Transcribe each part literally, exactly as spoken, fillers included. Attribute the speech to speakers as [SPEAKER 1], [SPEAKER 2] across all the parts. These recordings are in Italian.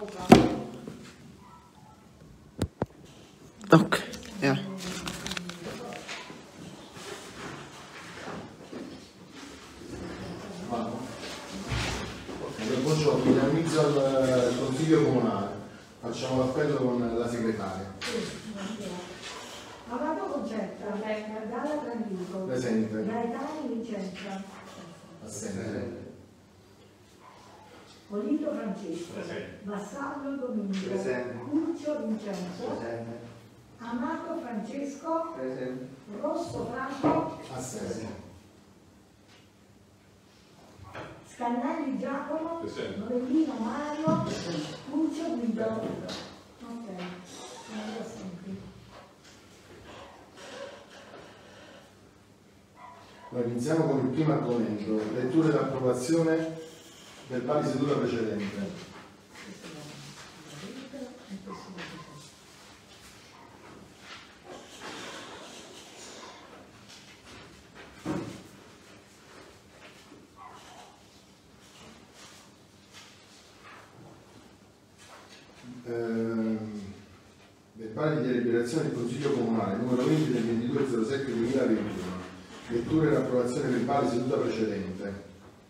[SPEAKER 1] Ok, yeah.
[SPEAKER 2] Buongiorno, mi inizio al Consiglio Comunale. Facciamo l'appello con la segretaria.
[SPEAKER 3] Amato Concetta, Gala Tranquillo,
[SPEAKER 2] Presente.
[SPEAKER 3] Gaetani Vincenza,
[SPEAKER 2] Assente.
[SPEAKER 3] Polito Francesco,
[SPEAKER 4] Presente.
[SPEAKER 3] Vassallo Domingo,
[SPEAKER 5] Presente.
[SPEAKER 3] Curcio Vincenzo,
[SPEAKER 5] Presente.
[SPEAKER 3] Amato Francesco,
[SPEAKER 5] Presente.
[SPEAKER 3] Rosso Franco,
[SPEAKER 2] Assente.
[SPEAKER 3] Scannelli Giacomo,
[SPEAKER 4] Presente.
[SPEAKER 3] Novellino Mario, Curcio Guido. Ok, sono assenti.
[SPEAKER 2] Noi iniziamo con il primo argomento, lettura ed approvazione del pari seduta precedente. Del pari di deliberazione del Consiglio Comunale numero venti del ventidue zero sette duemilaventuno, lettura e approvazione verbale seduta precedente.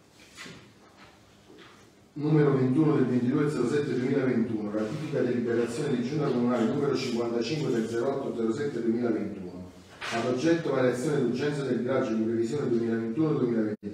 [SPEAKER 2] Numero ventuno del ventidue zero sette duemilaventuno, ratifica e deliberazione di Giunta Comunale numero cinquantacinque del zero otto zero sette duemilaventuno, ad oggetto variazione d'urgenza del bilancio di previsione duemilaventuno duemilaventi.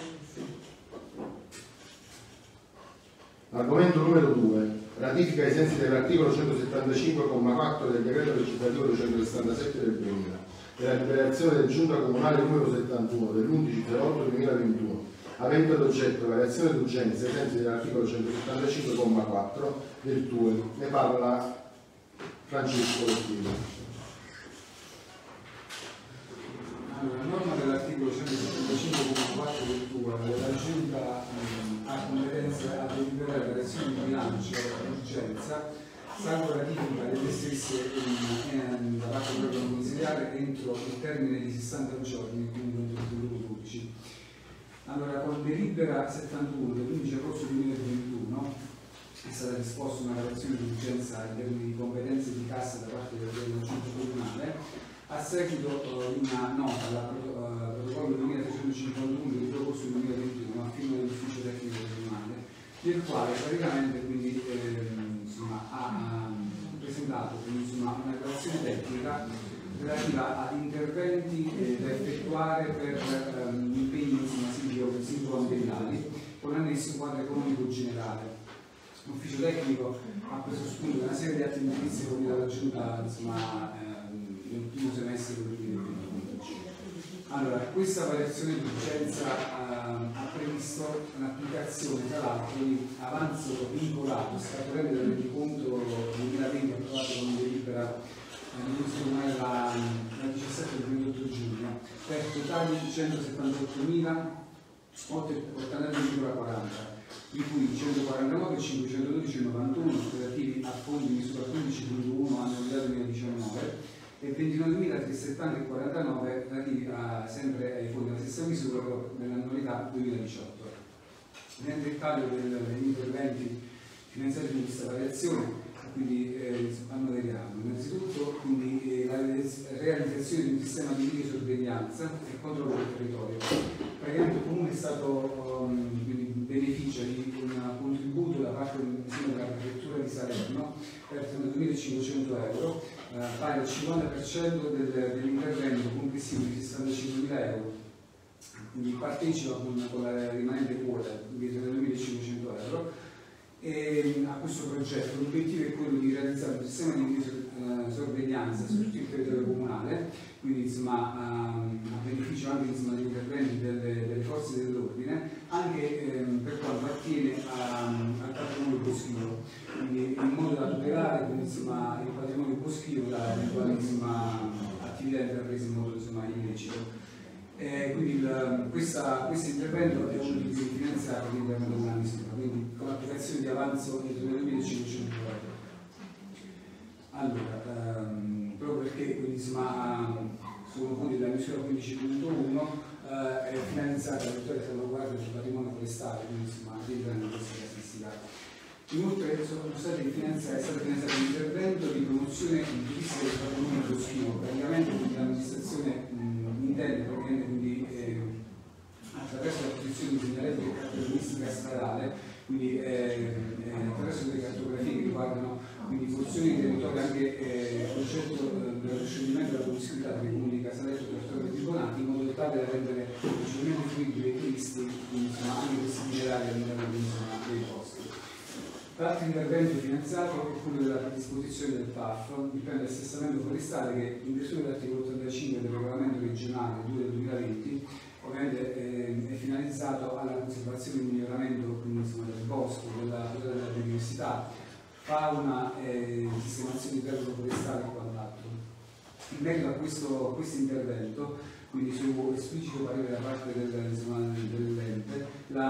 [SPEAKER 2] Argomento numero due. Ratifica ai sensi dell'articolo centosettantacinque comma quattro del decreto legislativo duecentosessantasette del duemila della liberazione del Giunta Comunale numero settantuno dell'undici zero otto duemilaventuno, avente ad oggetto variazione d'urgenza ai sensi dell'articolo centosettantacinque comma quattro del T U E. Ne parla Francesco Rottino.
[SPEAKER 6] Allora, norma dell'articolo centosettantacinque comma quattro del T U E, la Giunta ha competenza a deliberare variazioni di bilancio d'urgenza, salvo ratifica delle stesse in, da parte dell'organo consiliare entro il termine di sessanta giorni, quindi ventuno dodici. Allora, con delibera settantuno dell'undici agosto duemilaventuno è stata disposta una variazione d'urgenza in termini di competenze di cassa da parte del Giunta Comunale, a seguito uh, di una nota alla uh, protocollo duemilatrecentocinquantuno del due agosto duemilaventuno a firma dell'ufficio tecnico regionale, nel quale praticamente quindi ehm, insomma, ha um, presentato quindi, insomma, una relazione tecnica relativa ad interventi eh, da effettuare per um, impegni singolo-ambientali con annesso in quadro economico generale. L'ufficio tecnico ha preso spunto da una serie di atti indirizzi forniti dalla Giunta insomma, ehm, nel primo semestre del duemilaventuno. Allora, questa variazione di urgenza eh, ha previsto un'applicazione tra l'altro di avanzo vincolato scaturente dal rendiconto duemilaventi approvato con delibera del Consiglio Comunale la, la diciassette del ventotto giugno per totali centosettantottomila ottantanove virgola quaranta, di cui centoquarantanove, cinquecentododici e novantuno relativi a fondi in misura quindici virgola uno annualità duemiladiciannove e ventinovemila trecentosettanta e quarantanove relativi a, sempre ai fondi della stessa misura però nell'annualità duemiladiciotto. Nel dettaglio degli interventi finanziati di questa variazione, quindi eh, annoderiamo innanzitutto quindi, eh, la realizzazione di un sistema di videosorveglianza e controllo del territorio. Praticamente il Comune è stato um, quindi, beneficia di un contributo da parte della Prefettura di Salerno per trentaduemilacinquecento euro, eh, pari al cinquanta per cento del, dell'intervento complessivo di sessantacinquemila euro. Quindi partecipa con, con la rimanente quota di trentaduemilacinquecento euro. E a questo progetto l'obiettivo è quello di realizzare un sistema di sorveglianza su tutto il territorio comunale, quindi insomma, a beneficio anche insomma, degli interventi delle, delle forze dell'ordine, anche ehm, per quanto attiene a, al patrimonio boschivo, quindi in modo da tutelare quindi, insomma, il patrimonio boschivo da eventuali insomma, attività intraprese in modo insomma, illecito. Eh, quindi questo intervento è uno di quelli finanziati all'interno dell'anno in misura, quindi con l'applicazione di avanzo di duemilacinquecento euro. Allora, ehm, proprio perché quindi, insomma, sono fondi della misura quindici punto uno eh, è finalizzata alla tutela e salvaguardia del patrimonio forestale, quindi insomma rientrano in questa casistica. Inoltre sono stati finanziati, è stato finanziato un intervento di promozione turistica del patrimonio boschivo, praticamente l'amministrazione intende praticamente quindi eh, attraverso l'acquisizione di segnaletti di caratteristica stradale, quindi eh, eh, attraverso delle cartografie che riguardano quindi funzioni di territorio anche eh, concetto eh, dello scendimento della promiscuità dei comuni di Casaletto e territorio tribunati, in modo tale da rendere maggiormente fruibili ai turisti insomma, anche questi itinerari all'interno dei posti. L'altro intervento finanziato è quello della predisposizione del P A F, dipende dall'assestamento forestale che in virtù dell'articolo ottantacinque del regolamento regionale due del duemilaventi ovviamente eh, è finalizzato alla conservazione e miglioramento insomma, del bosco, della, della biodiversità, fauna, eh, sistemazione idroforestale e quant'altro. In merito a questo, a questo intervento, quindi su esplicito parere da parte del, insomma, dell'ente,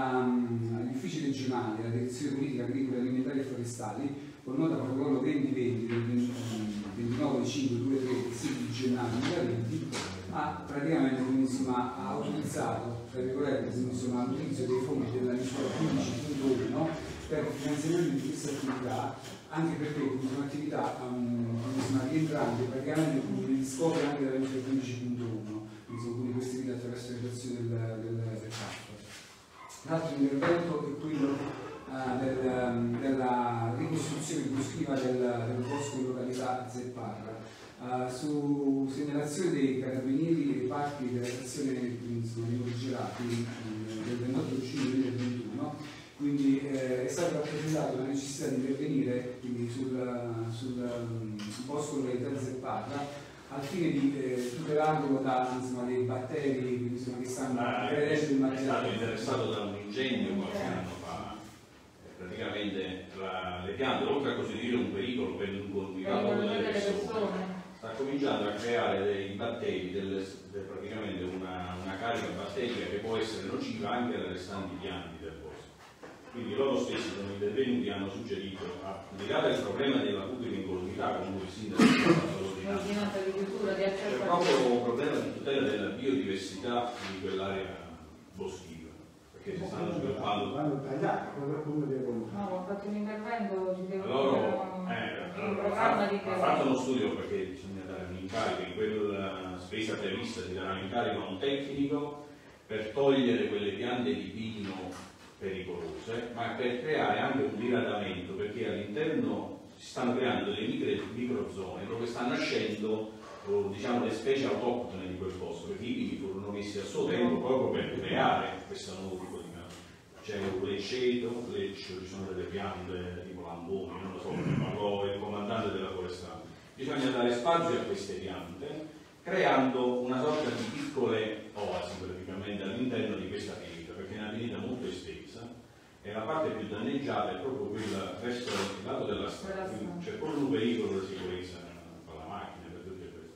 [SPEAKER 6] gli uffici regionali, la direzione politica agricola, alimentari e forestali, con nota protocollo venti venti del ventinove cinque duemilatré del sei gennaio duemilaventi, ha praticamente quindi, insomma, ha autorizzato l'utilizzo dei fondi della misura quindici punto uno per il finanziamento di questa attività, anche perché sono attività um, rientranti praticamente negli scopi anche della misura quindici punto uno, quindi questi video attraverso l'erogazione del, del, del campo. L'altro intervento è quello uh, del, um, della ricostruzione boschiva del, del bosco in località Zepparra. Uh, su segnalazione dei carabinieri e parchi della stazione di Morigerati um, del ventotto giugno duemilaventuno, quindi eh, è stata rappresentata la necessità di intervenire quindi, sul, sul um, bosco località Zepparra al fine di eh, tutelarlo da insomma, dei batteri insomma, che stanno aggredendo il materiale.
[SPEAKER 4] È stato interessato da un incendio qualche anno fa. Praticamente la, le piante, oltre a costituire un pericolo per l'incolumità delle persone, sta cominciando a creare dei batteri, delle, de, praticamente una, una carica batterica che può essere nociva anche alle restanti piante del bosco. Quindi loro stessi sono intervenuti e hanno suggerito, al di là del problema della pubblica incolumità, comunque il sindaco ha fatto l'ordinanza, c'è proprio un problema di tutela della biodiversità di quell'area boschiva, perché si stanno sviluppando.
[SPEAKER 6] Vanno tagliati, come devono.
[SPEAKER 5] No, ho fatto un intervento, ci devo
[SPEAKER 4] loro
[SPEAKER 5] eh,
[SPEAKER 4] un
[SPEAKER 5] programma di
[SPEAKER 4] ha fatto uno studio perché bisogna dare un incarico, in quella spesa prevista si darà un incarico a un tecnico per togliere quelle piante di pino pericolose, ma per creare anche un diradamento, perché all'interno si stanno creando delle micro, microzone dove stanno nascendo diciamo, le specie autoctone di quel posto, perché i pini furono messi a suo tempo proprio per creare questo nuovo tipo di pianta. C'è un lecceto, leccio, ci sono delle piante tipo lamboni, non lo so, ne parlò il comandante della forestale. Bisogna dare spazio a queste piante creando una sorta di piccole oasi praticamente all'interno di questa pineta, perché è una pineta molto estesa e la parte più danneggiata è proprio quella verso il lato della strada, quindi c'è proprio un pericolo di sicurezza per la macchina, per tutte queste.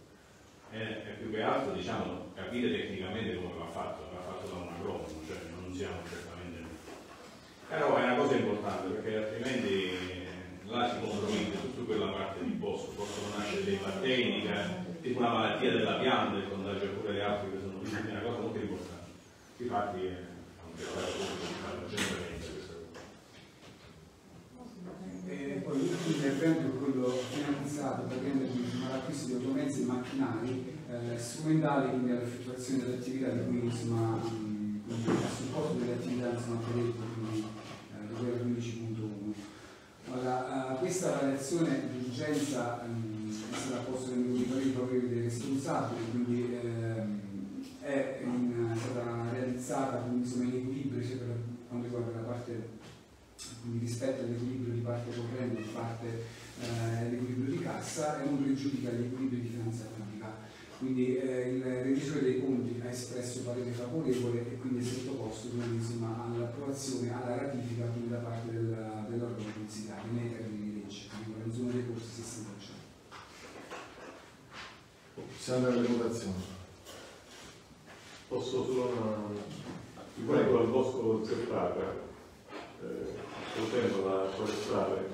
[SPEAKER 4] È, è più che altro diciamo, capire tecnicamente come va fatto, va fatto da un agronomo, cioè non siamo certamente noi. Però è una cosa importante perché altrimenti là si compromette tutta quella parte di bosco, possono nascere dei batteri, tipo una malattia della pianta e contagia pure le altre che sono è una cosa molto importante. Infatti è anche la generalmente questa cosa.
[SPEAKER 6] E poi l'ultimo intervento è quello finanziato per rendere l'acquisto di automezzi e macchinari eh, strumentali quindi all'effettuazione delle attività di cui insomma a supporto delle attività insomma predette quindi eh, quindici punto uno. Allora, uh, questa variazione di urgenza um, è stata posta nel monitoraggio proprio dei responsabili, quindi ehm, è, in, è stata realizzata quindi, insomma, in equilibrio sia per quanto riguarda la parte quindi, rispetto all'equilibrio di parte corrente e di parte eh, l'equilibrio di cassa e non pregiudica l'equilibrio di finanza pubblica. Quindi eh, il revisore dei conti ha espresso parere favorevole e quindi è sottoposto quindi, insomma, all'approvazione, alla ratifica quindi, da parte del, dell'organo giudiziario nei termini di legge, quindi in zona dei corsi sessanta per cento.
[SPEAKER 2] Siamo alle votazioni.
[SPEAKER 7] Posso solo una... riguardo al bosco Zepparra, eh, potendo la forestale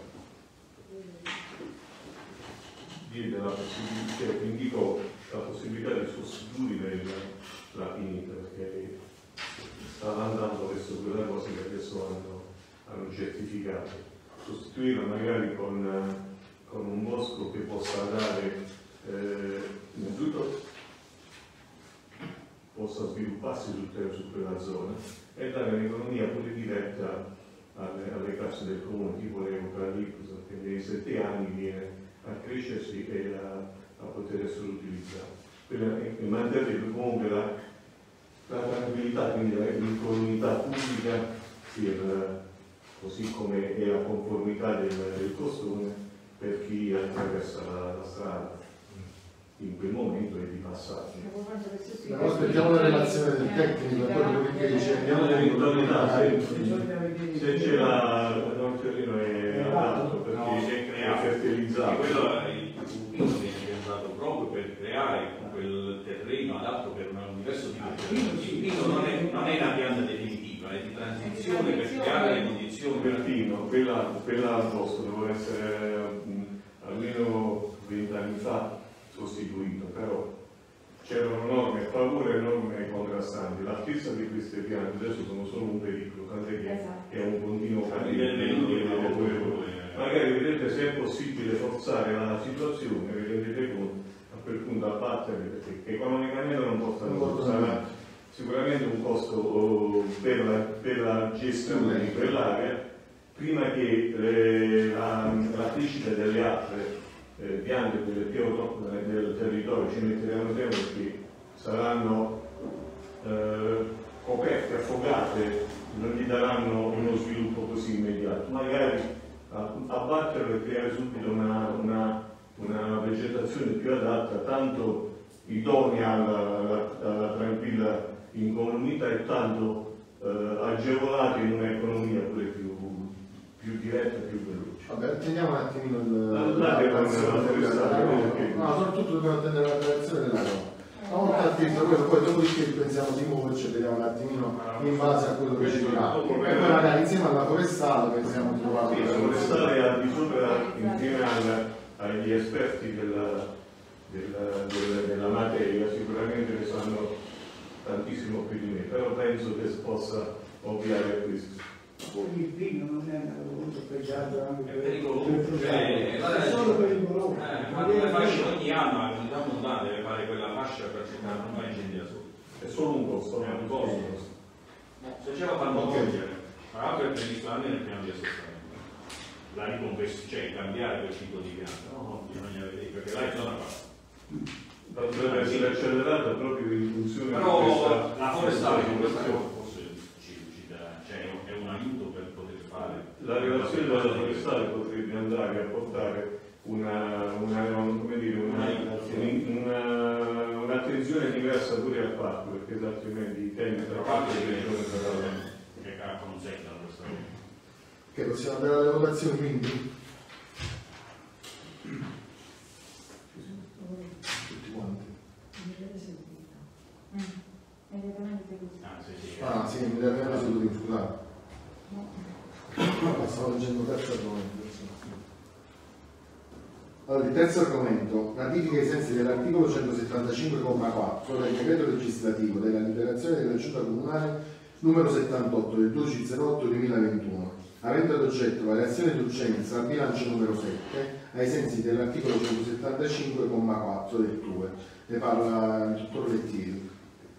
[SPEAKER 7] diede la possibilità, indicò la possibilità di sostituire la finita perché sta andando verso quella cosa che adesso hanno, hanno certificato. sostituirla magari con, con un bosco che possa dare, eh, innanzitutto possa svilupparsi su, su quella zona e dare un'economia pure diretta alle, alle casse del comune, tipo l'eucaliptus, che nei sette anni viene a crescersi e a, a poter essere utilizzato. E mantenere comunque la, la tranquillità, quindi l'incolumità pubblica, per, così come è la conformità del, del costone per chi attraversa la, la strada in quel momento è di passaggio.
[SPEAKER 2] Però aspettiamo la relazione del tecnico e poi quello che dice
[SPEAKER 7] Abbiamo l'eventualità, se, se c'è la non terreno è adatto perché
[SPEAKER 4] No, si è creato.
[SPEAKER 7] è fertilizzato.
[SPEAKER 4] Quello è il pulpino viene pensato proprio per creare quel terreno adatto per un diverso tipo di terreno. Il pino non è, non è una pianta definitiva, è di transizione per creare le condizioni per
[SPEAKER 7] Bertino, quella, quella al posto doveva essere mh, almeno vent'anni fa sostituito, però c'erano norme a favore e norme contrastanti. L'altezza di queste piante adesso sono solo un pericolo, tant'è che
[SPEAKER 5] Esatto.
[SPEAKER 7] è un continuo
[SPEAKER 4] Venuti
[SPEAKER 7] cambiamento.
[SPEAKER 4] e lavoro.
[SPEAKER 7] Magari vedete se è possibile forzare la situazione, vi rendete conto a quel punto abbattere, perché economicamente non possono, sarà sicuramente un costo oh, per, la, per la gestione di quell'area, prima che eh, la, la crescita delle altre eh, piante, quelle più autoctone del territorio, ci metteremo tempo perché saranno eh, coperte, affogate, non gli daranno uno sviluppo così immediato. Magari abbatterlo e creare subito una, una, una vegetazione più adatta, tanto idonea alla, alla, alla tranquilla incolumità e tanto eh, agevolata in un'economia pure più, più diretta e più veloce.
[SPEAKER 2] Vabbè, attendiamo un attimino il,
[SPEAKER 7] La- la-
[SPEAKER 2] la
[SPEAKER 7] la-
[SPEAKER 2] relazione
[SPEAKER 7] la-
[SPEAKER 2] della
[SPEAKER 7] la-
[SPEAKER 2] Roma.
[SPEAKER 7] perché-
[SPEAKER 2] No, soprattutto dobbiamo attendere la relazione della Roma. Una volta attento quello, poi dopodiché pensiamo di muoverci e vediamo un attimino in base a quello che ci dirà. E poi magari insieme alla forestale pensiamo di trovare
[SPEAKER 7] Sì, la forestale al di sopra insieme al- agli esperti della, della, della, della materia sicuramente ne sanno tantissimo più di me, però penso che si possa ovviare a questo.
[SPEAKER 6] Poi il vino non è voluto pregiato anche
[SPEAKER 4] È
[SPEAKER 6] per
[SPEAKER 4] pericoloso,
[SPEAKER 6] per
[SPEAKER 4] cioè,
[SPEAKER 6] il
[SPEAKER 4] guarda,
[SPEAKER 6] è solo pericoloso.
[SPEAKER 4] Eh, ma le fasce ogni anno la comunità montana deve fare quella fascia per cercare non fare incendi da solo.
[SPEAKER 7] È solo un costo,
[SPEAKER 4] È un
[SPEAKER 7] non
[SPEAKER 4] costo. Se ce la fanno
[SPEAKER 2] Ok.
[SPEAKER 4] togliere, tra l'altro è previsto anche nel piano di assestamento. La riconversione, cioè cambiare quel tipo di pianta, no, no, bisogna vedere, perché là è zona passa.
[SPEAKER 7] dovrebbe essere accelerata proprio in funzione di
[SPEAKER 4] Però
[SPEAKER 7] questa
[SPEAKER 4] la forestale con questa
[SPEAKER 7] situazione.
[SPEAKER 4] cosa forse ci, ci dà, cioè è un, è un aiuto per poter fare.
[SPEAKER 7] La relazione della forestale potrebbe andare a portare una, una, come dire, una, una, un'attenzione diversa pure al parco, perché altrimenti i tempi tra parco e regione saranno.
[SPEAKER 4] Che cacca non secca questa cosa.
[SPEAKER 2] Che possiamo andare alle votazioni quindi? Tutti quanti.
[SPEAKER 5] Immediatamente così.
[SPEAKER 4] Ah, sì, sì.
[SPEAKER 2] Ah sì, mi deve aver seduto, scusate. No, stavo leggendo il terzo argomento. Allora, il terzo argomento, ratifica ai sensi dell'articolo centosettantacinque comma quattro del decreto legislativo della liberazione della giunta comunale numero settantotto del dodici zero otto duemilaventuno, avente ad oggetto variazione d'urgenza al bilancio numero sette, ai sensi dell'articolo centosettantacinque comma quattro del T U E. Ne parla il dottor Lettieri.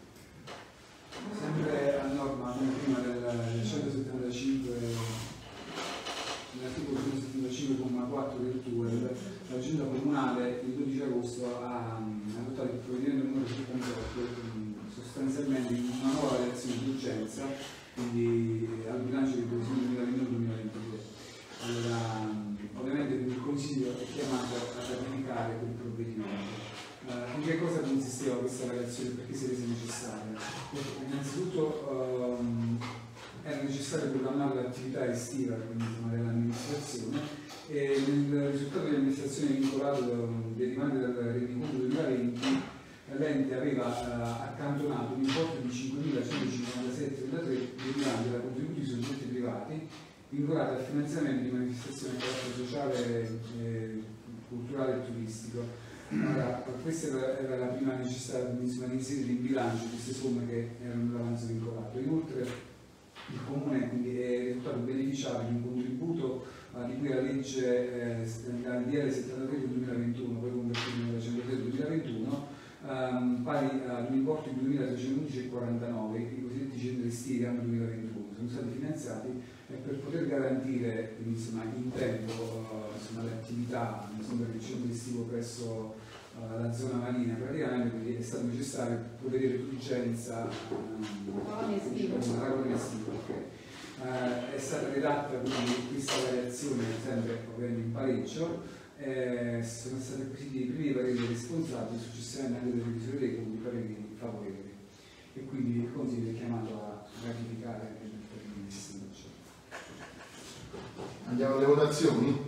[SPEAKER 6] Sempre a norma prima del centosettantacinque, l'articolo centosettantacinque comma quattro del T U E, la Giunta Comunale il dodici agosto ha adottato il provvedimento numero settantotto, sostanzialmente una nuova relazione d'urgenza, quindi al bilancio di previsione duemilaventuno duemilaventidue. Allora, ovviamente il Consiglio è chiamato a ratificare quel provvedimento. Uh, in che cosa consisteva questa relazione? Perché si è resa necessaria? Innanzitutto um, era necessario programmare l'attività estiva, quindi insomma, dell'amministrazione, e nel risultato dell'amministrazione vincolato derivante dal rendiconto duemilaventi l'ente aveva uh, accantonato un importo di cinquemilacentocinquantasette virgola tre derivante da contributi di soggetti privati vincolati al finanziamento di manifestazioni a carattere sociale, eh, culturale e turistico. Allora, questa era, era la prima necessità di inserire in bilancio queste somme che erano nell'avanzo vincolato. Inoltre il Comune quindi è risultato beneficiario di un contributo uh, di cui cui la legge eh, la D L settantatré del duemilaventuno, poi convertito nella centotré del duemilaventuno, ehm, pari ad un importo di duemilatrecentoundici virgola quarantanove, i cosiddetti centri estivi anno duemilaventuno, sono stati finanziati e per poter garantire insomma, in tempo insomma, le attività insomma, del centro estivo presso uh, la zona marina, praticamente quindi è stato necessario provvedere d'urgenza
[SPEAKER 5] Colonia estiva.
[SPEAKER 6] una colonia estiva. Okay. Uh, è stata redatta quindi questa variazione sempre ovviamente in pareggio, eh, sono stati acquisiti i primi pareri responsabili, successivamente anche dai revisori dei conti pareri favorevoli e quindi il Consiglio è chiamato a ratificare il termine di destinazione.
[SPEAKER 2] Andiamo alle votazioni?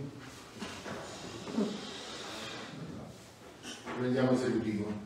[SPEAKER 2] Prendiamo esecutivo.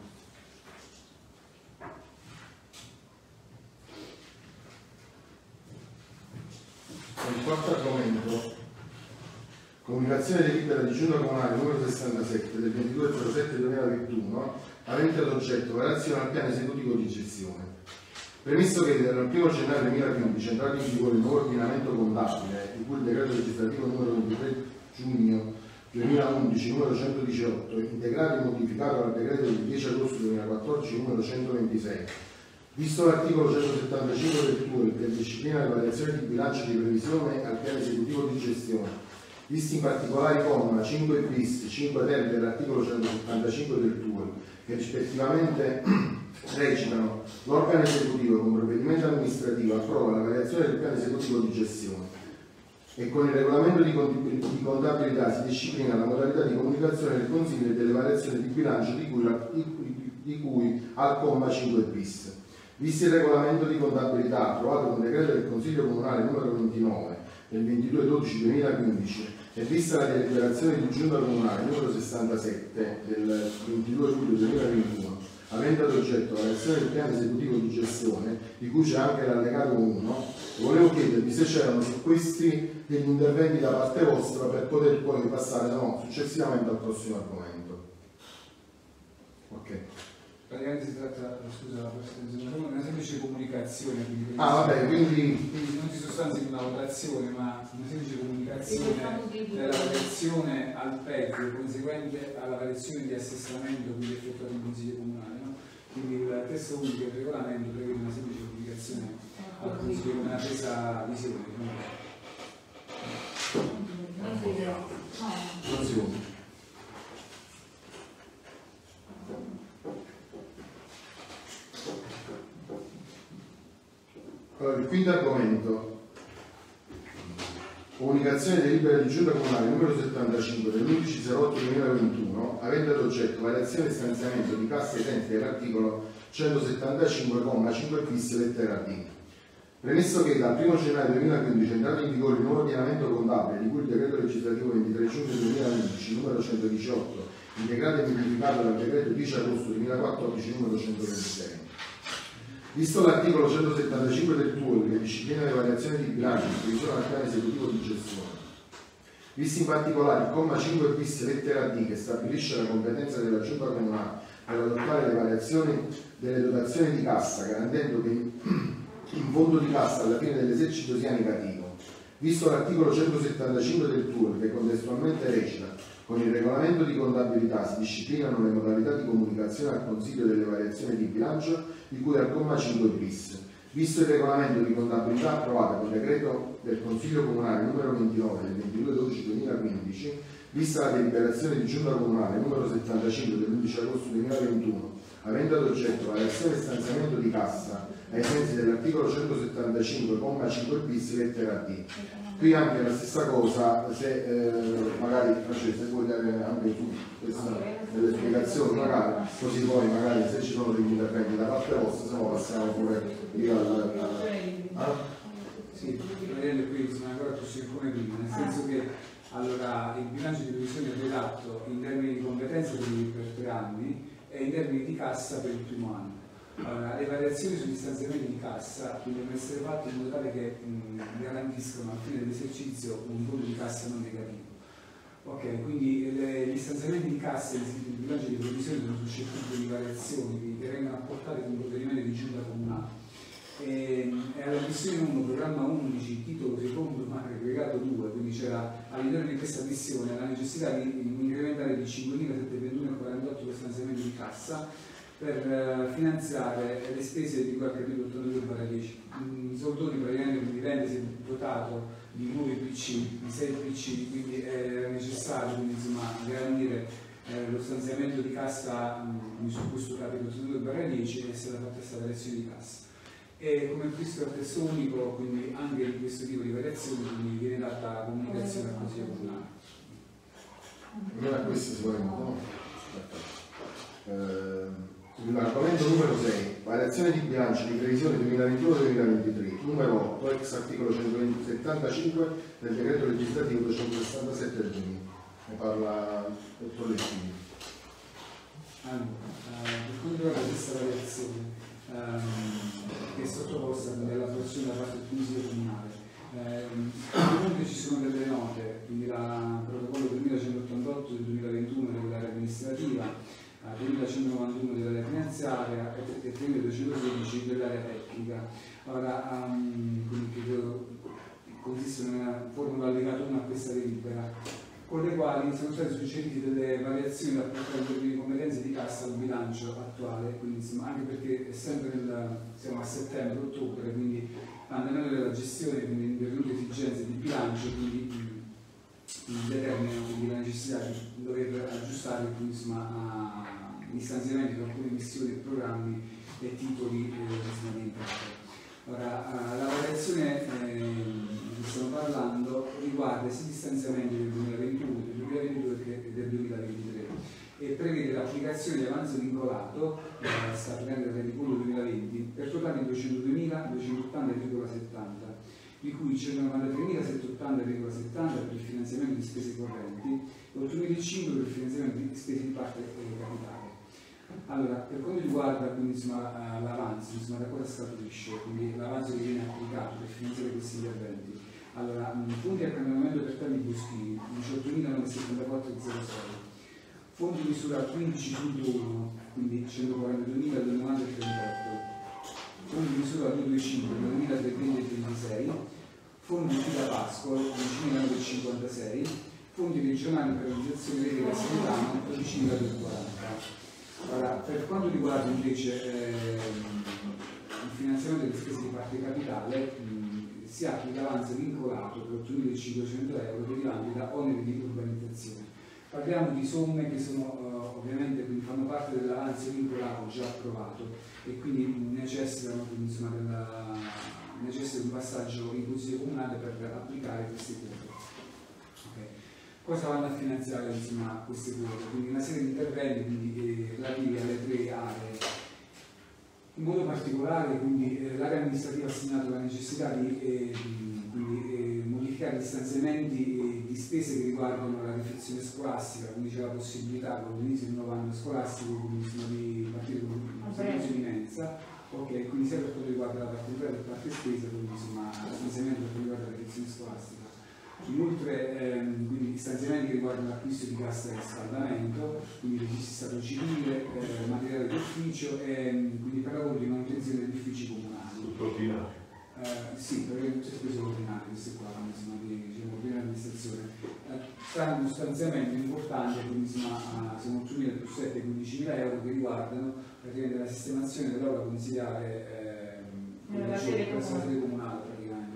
[SPEAKER 2] Il quarto argomento, comunicazione delibera di Giunta Comunale numero sessantasette del ventidue zero sette duemilaventuno, avente ad oggetto variazione al piano esecutivo di gestione. Premesso che dal primo gennaio duemilaquindici è entrato in vigore il nuovo ordinamento contabile, di cui il decreto legislativo numero ventitré giugno duemilaundici numero centodiciotto, integrato e modificato dal decreto del dieci agosto duemilaquattordici numero centoventisei, visto l'articolo centosettantacinque del T U E che disciplina le variazioni di bilancio di previsione al piano esecutivo di gestione, visti in particolare i comma cinque bis, cinque ter dell'articolo centosettantacinque del T U E, che rispettivamente recitano: l'organo esecutivo con provvedimento amministrativo approva la variazione del piano esecutivo di gestione e con il regolamento di contabilità si disciplina la modalità di comunicazione del Consiglio e delle variazioni di bilancio di cui, di cui al comma cinque bis. Visto il regolamento di contabilità approvato con decreto del Consiglio Comunale numero ventinove del ventidue dodici duemilaquindici e vista la deliberazione di Giunta Comunale numero sessantasette del ventidue luglio duemilaventuno, avendo ad oggetto la variazione del piano esecutivo di gestione, di cui c'è anche l'allegato uno, volevo chiedervi se c'erano su questi degli interventi da parte vostra per poter poi passare no, successivamente al prossimo argomento. Ok.
[SPEAKER 6] Praticamente si tratta, scusa la prossima, una semplice comunicazione. Quindi
[SPEAKER 2] ah vabbè, quindi...
[SPEAKER 6] quindi non si sostanzia in una votazione, ma una semplice comunicazione della variazione al peggio conseguente alla variazione di assestamento quindi effettuata in Consiglio Comunale. No? Quindi il testo unico del regolamento prevede una semplice comunicazione al Consiglio, una presa visione.
[SPEAKER 5] Non si vede.
[SPEAKER 2] Non si vede. Allora, il quinto argomento, comunicazione delibera di Giunta Comunale numero settantacinque dell'undici zero otto duemilaventuno, avente ad oggetto variazione e stanziamento di cassa ai sensi dell'articolo centosettantacinque comma cinque bis lettera D. Premesso che dal primo gennaio duemilaquindici è entrato in vigore il nuovo ordinamento contabile, di cui il decreto legislativo ventitré giugno duemilaundici numero centodiciotto, integrato e modificato dal decreto dieci agosto duemilaquattordici numero centoventisei. Visto l'articolo centosettantacinque del T U E che disciplina le variazioni di bilancio in previsione al piano esecutivo di gestione, visto in particolare il comma cinque bis lettera D che stabilisce la competenza della Giunta Comunale per adottare le variazioni delle dotazioni di cassa, garantendo che in fondo di cassa alla fine dell'esercizio sia negativo, visto l'articolo centosettantacinque del T U E che contestualmente recita: con il regolamento di contabilità si disciplinano le modalità di comunicazione al Consiglio delle variazioni di bilancio di cui al comma cinque bis, visto il regolamento di contabilità approvato con decreto del Consiglio Comunale numero ventinove del ventidue dodici duemilaquindici, vista la deliberazione di Giunta Comunale numero settantacinque dell'undici agosto duemilaventuno, avendo ad oggetto variazione e stanziamento di cassa ai sensi dell'articolo centosettantacinque comma cinque bis lettera D. Qui anche la stessa cosa, se eh, magari Francesca vuoi dare anche tu questa delle spiegazioni magari, così poi magari se ci sono degli interventi da parte vostra, se no passiamo pure io al... Ah?
[SPEAKER 6] Sì, vedendo qui sono ancora più come prima, nel senso che allora il bilancio di previsione è redatto in termini di competenza per, per tre anni e in termini di cassa per il primo anno. Allora, le variazioni sugli stanziamenti di cassa devono essere fatte in modo tale che mh, garantiscono alla fine dell'esercizio un fondo di cassa non negativo. Ok, quindi le, gli stanziamenti di cassa inseriti nel bilancio di previsione sono suscettibili di variazioni che vengono apportate con provvedimento di Giunta Comunale. e, e alla missione uno, programma undici, titolo secondo ma aggregato due, quindi c'era all'interno di questa missione la necessità di incrementare di cinquemilasettecentoventuno virgola quarantotto lo stanziamento di cassa per uh, finanziare le spese di cui al capitolo ottantadue barra dieci. In soldoni praticamente quindi vende si è dotato di nuovi P C, di sei P C, quindi è necessario quindi, insomma, garantire eh, lo stanziamento di cassa mh, su questo capitolo ottantadue barra dieci e è stata fatta questa variazione di cassa. E come questo è il testo unico, quindi anche in questo tipo di variazioni quindi viene data comunicazione al Consiglio Comunale.
[SPEAKER 2] Allora questo si può no? L'argomento numero sei, variazione di bilancio di previsione duemilaventidue duemilaventitré, numero otto, ex articolo centosettantacinque del decreto legislativo duecentosessantasette del duemila. Ne parla il dottor Lettini.
[SPEAKER 6] Allora, eh, per quanto riguarda questa variazione ehm, che è sottoposta nell'attuazione da parte del Consiglio Comunale, ehm, ovviamente ci sono delle note, quindi il protocollo duemilacentottantotto del duemilaventuno dell'area amministrativa, duemilacentonovantuno dell'area finanziaria e duemiladuecentosedici dell'area tecnica. Ora, um, consiste in una formula allegata uno a questa delibera, con le quali sono state suggerite delle variazioni da apportare in termini di competenze di cassa al bilancio attuale, quindi insomma, anche perché è sempre nel, siamo a settembre, ottobre, quindi andando nella gestione, quindi intervenute esigenze di bilancio, quindi determinano quindi la necessità di dover aggiustare quindi, insomma, gli stanziamenti per alcune missioni e programmi e titoli eh, di entrate. Ora, la variazione eh, di cui stiamo parlando riguarda sia gli stanziamenti del duemilaventuno, del duemilaventidue che del duemilaventitré e prevede l'applicazione di avanzo vincolato, eh, sta applicando il rendiconto duemilaventi, per totali duecentoduemila duecentottanta virgola settanta, di cui centonovantatremilasettecentottanta virgola settanta per il finanziamento di spese correnti e ottomilacinque per il finanziamento di spese di parte eh, capitale. Allora, per quanto riguarda l'avanzo, da cosa scaturisce? Quindi l'avanzo che viene applicato per finanziare questi interventi. Allora, fondi a cambiamento per tali boschivi, diciottomilanovecentosettantaquattro virgola zero sei, fondi di misura quindici punto uno, quindi centoquarantaduemiladuecentonovanta virgola trentotto, fondi di misura duecentoventicinque, duemilatrecento virgola ventisei, fondi di da Pascolo, diecimilanovecentoscinquantasei, fondi regionali per realizzazione rete e sanità, dodicimiladuecentoquaranta. Allora, per quanto riguarda invece eh, il finanziamento delle spese di parte capitale, mh, si applica l'avanzo vincolato per ottomilacinquecento euro derivanti da oneri di urbanizzazione. Parliamo di somme che sono uh, ovviamente quindi fanno parte dell'avanzo vincolato già approvato e quindi necessitano quindi, insomma, della, necessita di un passaggio in Consiglio Comunale per applicare queste quote. Okay. Cosa vanno a finanziare insomma, queste quote? Quindi una serie di interventi quindi, eh, relativi alle tre aree. In modo particolare quindi, eh, l'area amministrativa ha segnato la necessità di, eh, di quindi, eh, modificare gli stanziamenti eh, di spese che riguardano la riflessione scolastica, quindi c'è la possibilità con l'inizio del nuovo anno scolastico quindi, insomma, di partire con un servizio di mensa, ok, quindi sia per quanto riguarda la parte entrata e parte spesa, quindi insomma lo stanziamento per quanto riguarda la riflessione scolastica. Inoltre ehm, quindi gli stanziamenti che riguardano l'acquisto di gas e riscaldamento, quindi registri stato civile, eh, materiale d'ufficio e quindi per lavoro di manutenzione degli uffici comunali.
[SPEAKER 7] Tutto ordinario.
[SPEAKER 6] Eh, sì, perché tutte spese ordinarie, queste qua, insomma, di diciamo, prima amministrazione. Eh, Stanno uno stanziamento importante, quindi insomma, sono ottomila più sette, quindicimila euro che riguardano praticamente la sistemazione dell'aula consiliare eh,
[SPEAKER 5] nella sede comunale.
[SPEAKER 6] comunale praticamente.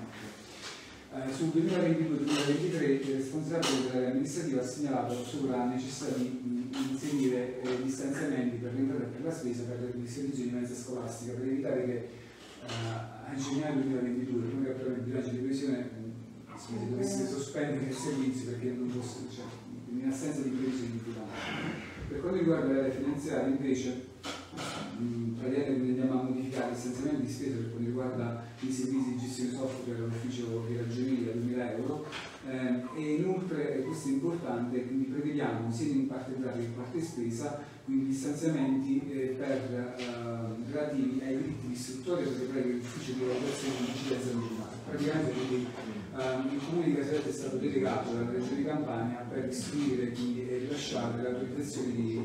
[SPEAKER 6] Eh, sul duemilaventidue duemilaventitré il responsabile dell'area amministrativa ha segnalato sulla necessità di mh, inserire eh, gli stanziamenti per l'entrata e per la spesa per il servizio di mensa scolastica per evitare che eh, a gennaio duemilaventidue, prima che approvare il bilancio di previsione, si dovesse sospendere il servizio perché non fosse, cioè, in assenza di previsione di bilancio. Per quanto riguarda l'area finanziaria invece praticamente quindi andiamo a modificare il stanziamento di spesa per quanto riguarda i servizi di gestione software all'ufficio di ragioneria duemila euro eh, e inoltre, e questo è importante, quindi prevediamo sia in parte entrata che in parte spesa quindi gli stanziamenti eh, per, eh, relativi ai diritti di istruttoria per le pratiche dell'ufficio di valutazione di incidenza ambientale. Praticamente quindi, eh, il comune di Caserta è stato delegato dalla regione di Campania per istruire quindi, e rilasciare le autorizzazioni di, di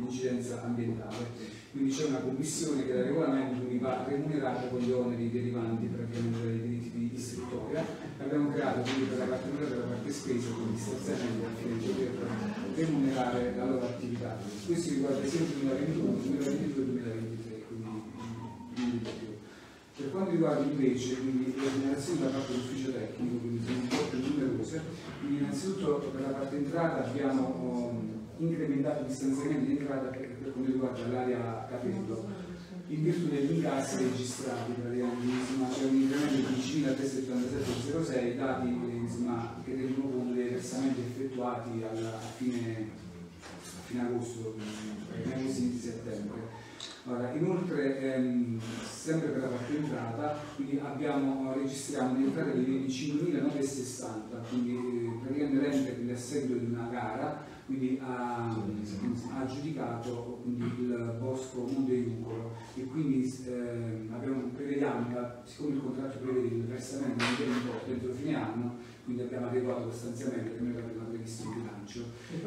[SPEAKER 6] incidenza ambientale. Quindi c'è una commissione che da regolamento va remunerata con gli oneri derivanti praticamente dai diritti di istruttoria. Abbiamo creato quindi per la parte numero per la parte spesa, quindi sostanzialmente al fine di poter remunerare la loro attività. Questo riguarda sia il duemilaventiuno, duemilaventidue e duemilaventitré, quindi per quanto riguarda invece quindi, le remunerazioni da parte dell'ufficio tecnico, quindi sono un po' più numerose, quindi innanzitutto per la parte entrata abbiamo um, incrementato gli stanziamenti di entrata per, per quanto riguarda l'area capello, in virtù degli incassi registrati praticamente, insomma, c'è un incremento di diecimilatrecentosettantasette virgola zero sei dati insomma, che tengono conto dei versamenti effettuati alla, a, fine, a fine agosto, fine agosto inizio settembre. Allora, inoltre, ehm, sempre per la parte entrata, quindi abbiamo, registriamo un'entrata di venticinquemilanovecentosessanta, quindi eh, praticamente l'ente quindi, a seguito di una gara quindi, ha, ha aggiudicato quindi, il bosco Monte Iucolo e quindi eh, abbiamo, prevediamo, siccome il contratto prevede il versamento di un importo entro fine anno, quindi abbiamo adeguato lo stanziamento che noi avevamo previsto in bilancio.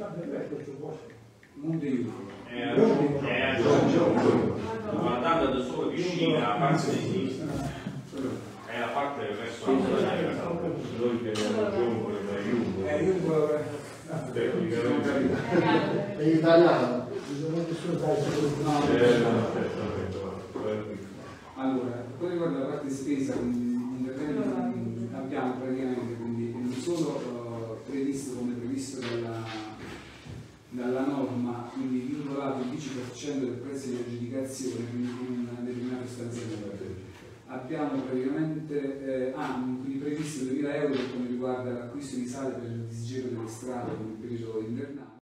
[SPEAKER 6] Monte Iucolo.
[SPEAKER 4] È a Giorgio, guardando da solo vicino alla parte di sinistra, è la parte verso la terra.
[SPEAKER 7] Noi chiamiamo Giungolo da Iugo.
[SPEAKER 6] Eh, Iucolo
[SPEAKER 7] Tecnicamente.
[SPEAKER 2] È italiano.
[SPEAKER 7] Eh, no, aspetta, aspetta.
[SPEAKER 6] Allora, per quanto riguarda la parte spesa, quindi, abbiamo praticamente quindi, non solo uh, previsto come previsto dalla, dalla norma, quindi vincolato il dieci per cento del prezzo di aggiudicazione, quindi con un determinato stanziamento. Abbiamo praticamente eh, ah, quindi previsto duemila euro per quanto riguarda l'acquisto di sale per il disgelo delle strade con il periodo invernale.